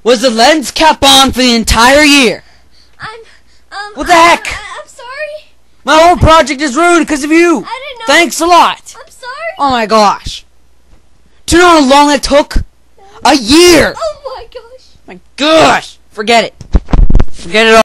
Was the lens cap on for the entire year? What the heck? I'm sorry. My whole project is ruined because of you. I didn't know. Thanks a lot. I'm sorry. Oh my gosh. Do you know how long it took? A year. Oh my gosh. My gosh. Forget it. Forget it all.